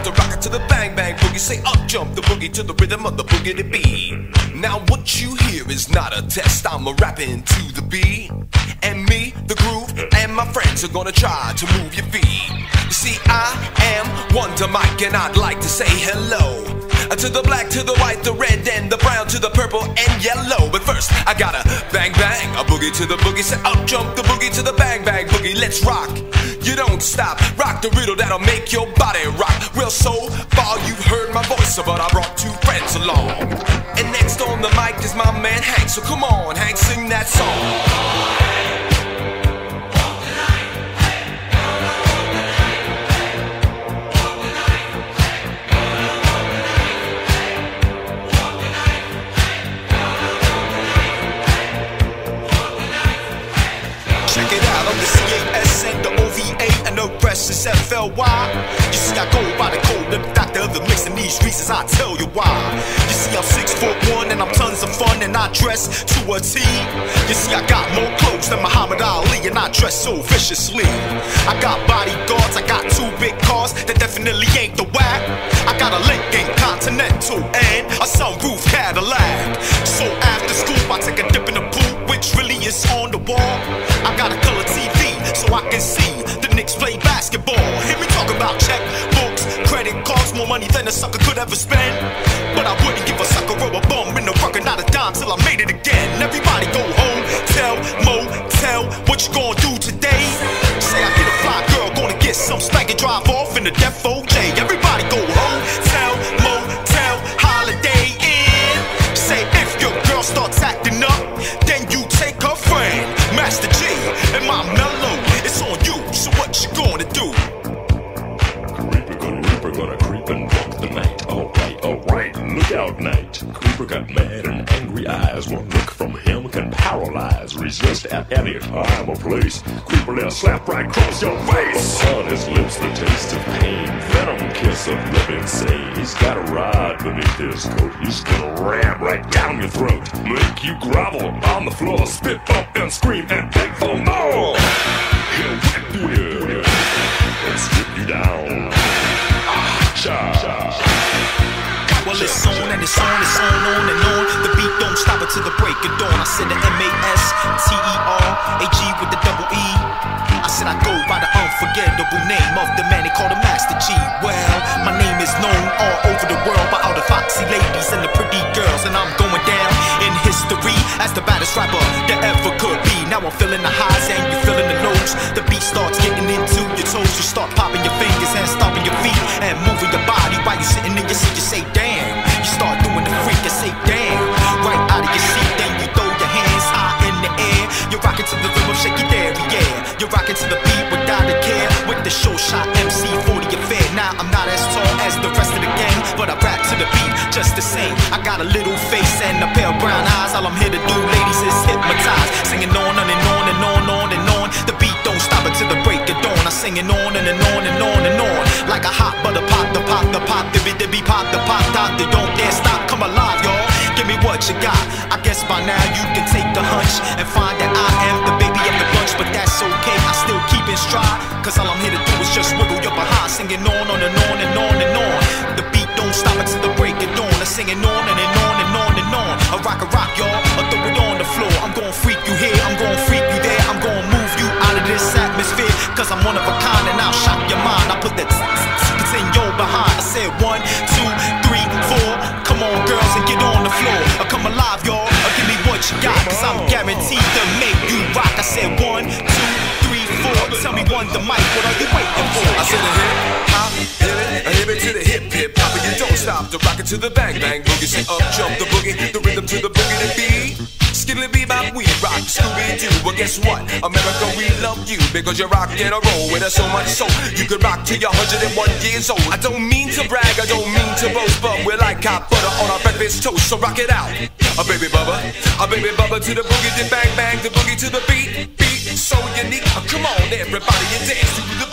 to rock it to the bang bang boogie. Say up jump the boogie to the rhythm of the boogie to beat. Now what you hear is not a test, I'm a rapping to the beat. And me, the groove, and my friends are gonna try to move your feet. You see, I am Wonder Mike, and I'd like to say hello to the black, to the white, the red, and the brown, to the purple and yellow. But first, I gotta bang bang a boogie to the boogie. Say up jump the boogie to the bang bang boogie. Let's rock, you don't stop. Rock the riddle that'll make your body rock. Well, so far you've heard my voice, but I brought two friends along. And next on the mic is my man Hank. So come on, Hank, sing that song. Check it out, I'm the C-A-S and the O-V-A and the rest is F-L-Y. You see I go by the code of the doctor of the mix in these streets, as I tell you why. You see I'm 6'1" and I'm tons of fun and I dress to a T. You see I got more clothes than Muhammad Ali and I dress so viciously. I got bodyguards, I got two big cars that definitely ain't the whack. I got a Lincoln Continental and a sunroof Cadillac. So after school I take a dip in the pool, which really is on the wall. I got a color TV so I can see the Knicks play basketball. Hear me talk about checkbooks, credit cards, more money than a sucker could ever spend. But I wouldn't give a sucker or a bum in the rucker, not a dime till I made it again. Everybody go home, tell, motel, what you gonna do today? Say I get a fly girl, gonna get some stank and drive off in the Def O.J. Everybody go home, tell, motel, holiday in. Say if your girl starts acting up, then you take her friend, Master G, and my mellow. It's on you, so what you gonna do? Creeper gonna creep and walk the night. Alright, look out night. Creeper got mad and angry eyes. One look from him can paralyze. Resist at any time or place. Creeper let slap right across your face. On his lips the taste of pain. Venom kiss of living insane. He's got a rod beneath his coat. He's gonna ram right down your throat. Make you grovel on the floor. Spit up and scream and beg for more. He'll whip you and strip you down. Well, it's on and it's on, it's on and on. The beat don't stop until the break of dawn. I said the M-A-S-T-E-R-A-G with the double E. I said I go by the unforgettable name of the man they call the Master G. Well, my name is known all over the world by all the foxy ladies and the pretty girls, and I'm going down in history as the baddest rapper there ever could be. Now I'm feeling the highs and you're feeling the lows. The beat starts getting into your toes. You start popping your fingers and stomping your feet and moving your body while you're sitting in your seat. You say damn. You start doing the freak and say damn. Right out of your seat, then you throw your hands high in the air. You're rocking to the rhythm, shake it there, yeah. You're rocking to the beat without a care. With the show shot MC 40 affair. Now I'm not as tall as the rest of the gang, but I rap to the beat just the same. I got a little face and a pair of brown eyes. All I'm here to do, ladies, is hypnotize. Singing on and on and on, on and on. The beat don't stop until the break of dawn. I'm singing on and on and on and on. Like a hot butter pop, the pop, the pop, the dibby pop, the pop, top. They don't dare stop, come alive, y'all. Give me what you got. I guess by now you can take a hunch and find that I am the baby of the bunch. But that's okay, I still keep in stride, cause all I'm here to do is just wiggle your behind. Singing on and on and on and on. The beat don't stop until the break of dawn. I'm singing on and on and on and on. I rock, y'all, or throw it on the floor. I'm gonna freak you here, I'm gonna freak you there. I'm gonna move you out of this atmosphere, cause I'm one of a kind and I'll shock your mind. I put that in your behind. I said 1, 2, 3, 4. Come on girls and get on the floor. Come alive y'all, give me what you got, cause I'm guaranteed to make you rock. I said 1, 2, 3, 4. Tell me Wonder Mike, what are you waiting for? I said a hip hop, hip it to the hip hop, and you don't stop to rock it to the bang bang boogie. Say up jump the boogie, the rhythm to the boogie to beat. Skiddly bebop, we rock Scooby-Doo. Well, guess what? America, we love you because you rock and a roll with us so much so you could rock till you're 101 years old. I don't mean to brag, I don't mean to boast, but we're like hot butter on our breakfast toast. So rock it out, a baby bubba to the boogie, the bang bang, the boogie to the beat so unique. Come on, everybody, and dance to the